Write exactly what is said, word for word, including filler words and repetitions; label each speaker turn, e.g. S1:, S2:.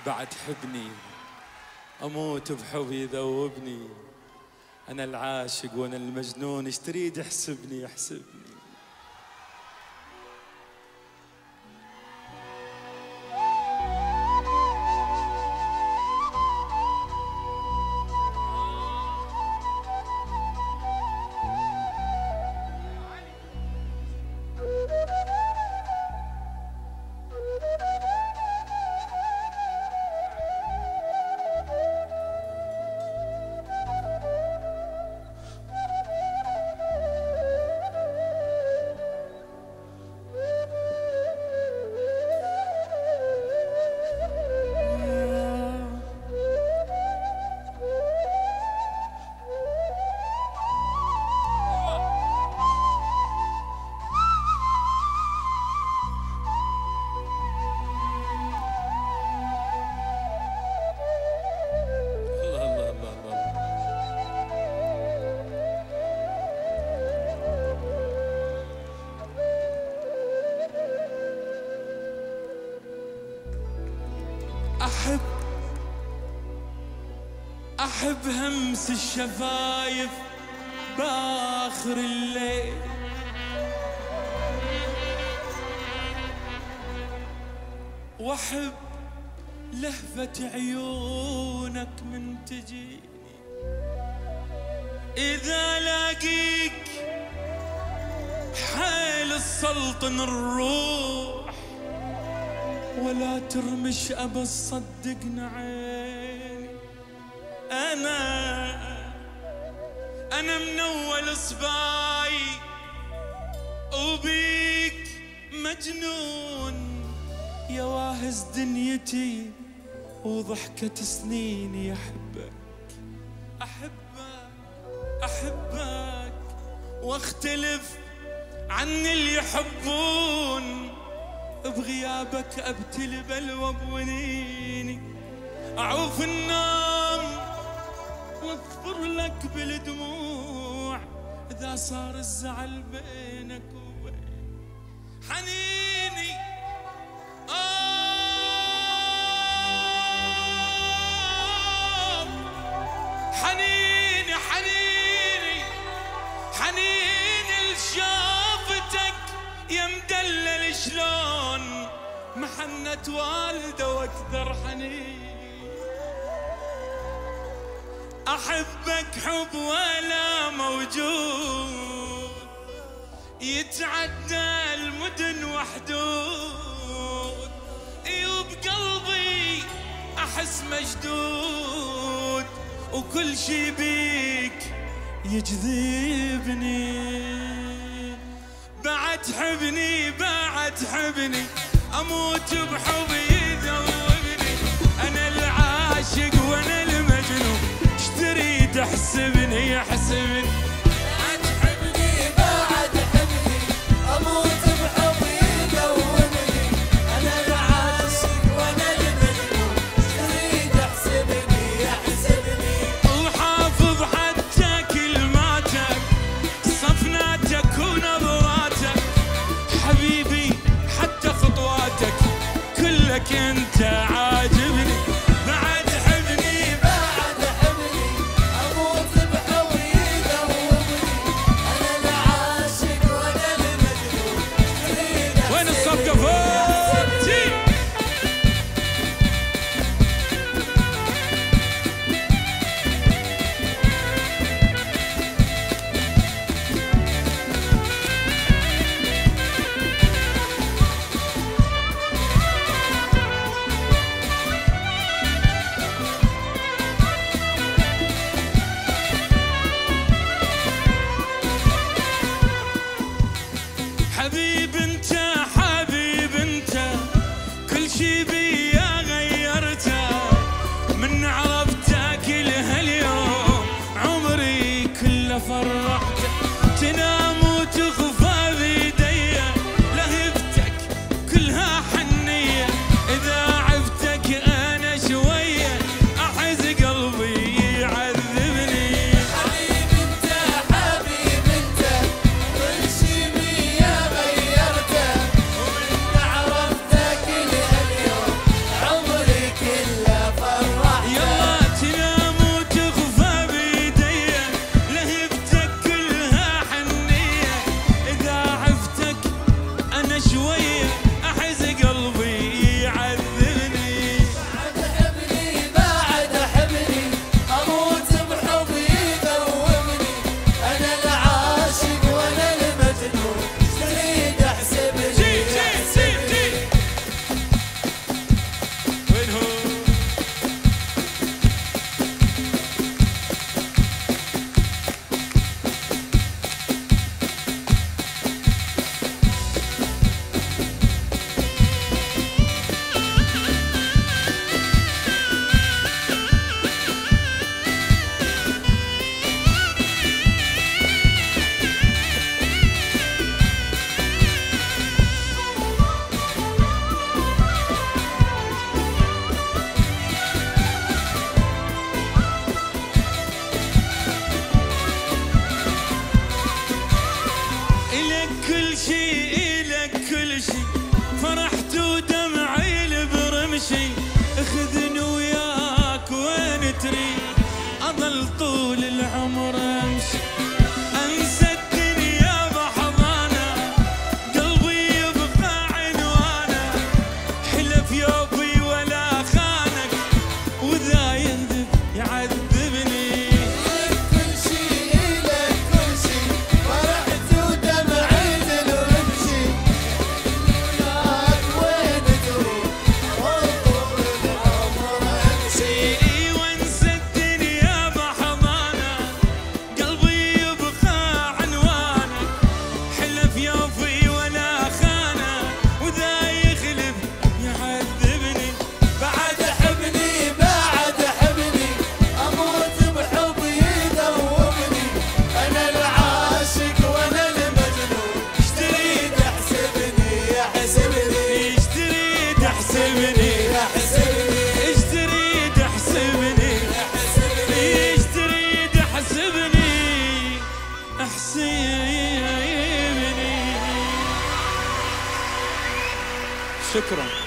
S1: بعد حبني أموت بحبي يذوبني. أنا العاشق وأنا المجنون، ايش تريد احسبني احسبني. أحب أحب همس الشفايف بآخر الليل، وأحب لهفة عيونك من تجيني. إذا لاقيك حيل السلطن الروح، ولا ترمش أبى تصدقنا عيني. أنا أنا من أول صباي وبيك مجنون، يا واهز دنيتي وضحكة سنيني. أحبك أحبك أحبك واختلف عن اللي يحبون، بغيابك أبتل بلوى بونيني. أعوف النوم واظفر لك بالدموع، إذا صار الزعل بينك وبين حنيني. آه حنيني حنيني حنيني لشوفتك يا مدلل، شلون محنة والده واكثر حنين. احبك حب ولا موجود، يتعدى المدن وحدود. وبقلبي احس مشدود، وكل شي بيك يجذبني. بعد حبني بعد حبني اموت بحبي يذوبني. انا العاشق وانا المجنون، ايش تريد احسبني احسبني.
S2: بعد حبني بعد حبني اموت بحبي يذوبني. انا العاشق وانا المجنون، ايش تريد احسبني احسبني.
S1: وحافظ حتى كلماتك صفناتك ونظراتك، حبيبي حتى خطواتك كلك انت عاجبني. بعد حبني
S2: بعد حبني اموت بحبي يذوبني. انا العاشق وانا المجنون، ايش تريد احسبني.
S1: وين الصفقة فوتي؟ احسبني
S2: احسبني
S1: ايش تريد احسبني
S2: احسبني
S1: ايش تريد احسبني احسبني. شكرا.